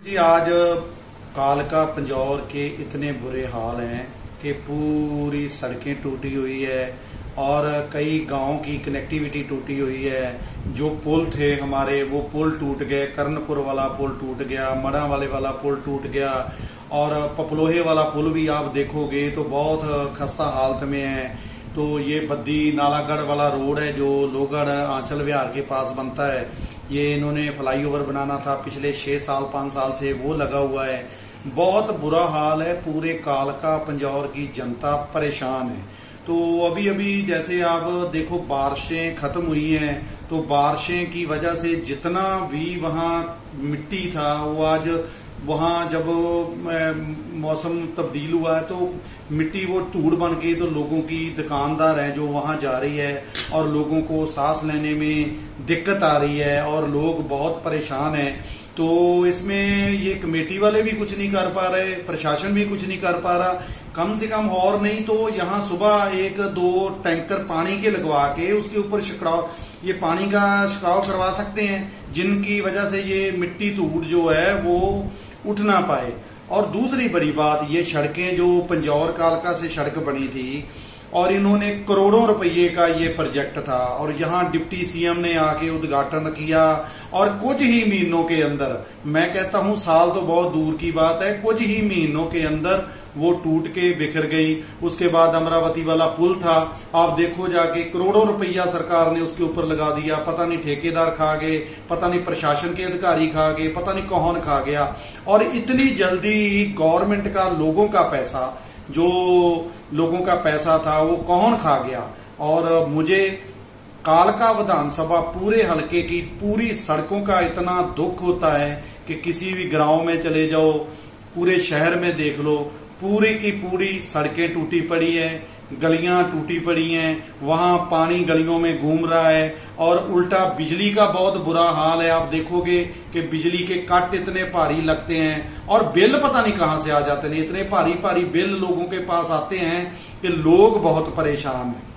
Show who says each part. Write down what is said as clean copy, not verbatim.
Speaker 1: जी आज कालका पंजौर के इतने बुरे हाल हैं कि पूरी सड़कें टूटी हुई है और कई गांवों की कनेक्टिविटी टूटी हुई है। जो पुल थे हमारे वो पुल टूट गए, कर्णपुर वाला पुल टूट गया, मड़ा वाले वाला पुल टूट गया और पपलोहे वाला पुल भी आप देखोगे तो बहुत खस्ता हालत में है। तो ये बद्दी नालागढ़ वाला रोड है जो लोहगढ़ आंचल विहार के पास बनता है, ये इन्होंने फ्लाईओवर बनाना था पिछले 6 साल 5 साल से, वो लगा हुआ है। बहुत बुरा हाल है, पूरे कालका पंजौर की जनता परेशान है। तो अभी अभी जैसे आप देखो बारिशें खत्म हुई हैं तो बारिशें की वजह से जितना भी वहाँ मिट्टी था वो आज वहाँ जब मौसम तब्दील हुआ है तो मिट्टी वो धूड़ बन के तो लोगों की दुकानदार है जो वहाँ जा रही है और लोगों को सांस लेने में दिक्कत आ रही है और लोग बहुत परेशान हैं। तो इसमें ये कमेटी वाले भी कुछ नहीं कर पा रहे, प्रशासन भी कुछ नहीं कर पा रहा। कम से कम और नहीं तो यहाँ सुबह 1-2 टैंकर पानी के लगवा के उसके ऊपर छिड़काव, ये पानी का छिड़काव करवा सकते हैं जिनकी वजह से ये मिट्टी धूड़ जो है वो उठ ना पाए। और दूसरी बड़ी बात, ये सड़कें जो पंजौर कालका से सड़क बनी थी और इन्होंने करोड़ों रुपये का ये प्रोजेक्ट था और यहाँ डिप्टी सीएम ने आके उद्घाटन किया और कुछ ही महीनों के अंदर, मैं कहता हूँ साल तो बहुत दूर की बात है, कुछ ही महीनों के अंदर वो टूट के बिखर गई। उसके बाद अमरावती वाला पुल था, आप देखो जाके करोड़ों रुपया सरकार ने उसके ऊपर लगा दिया, पता नहीं ठेकेदार खा गए, पता नहीं प्रशासन के अधिकारी खा गए, पता नहीं कौन खा गया। और इतनी जल्दी गवर्नमेंट का लोगों का पैसा, जो लोगों का पैसा था वो कौन खा गया। और मुझे कालका विधानसभा पूरे हलके की पूरी सड़कों का इतना दुख होता है कि किसी भी गांव में चले जाओ, पूरे शहर में देख लो, पूरी की पूरी सड़कें टूटी पड़ी है, गलियां टूटी पड़ी हैं, वहां पानी गलियों में घूम रहा है और उल्टा बिजली का बहुत बुरा हाल है। आप देखोगे कि बिजली के कट इतने भारी लगते हैं और बिल पता नहीं कहां से आ जाते हैं, इतने भारी भारी बिल लोगों के पास आते हैं कि लोग बहुत परेशान हैं।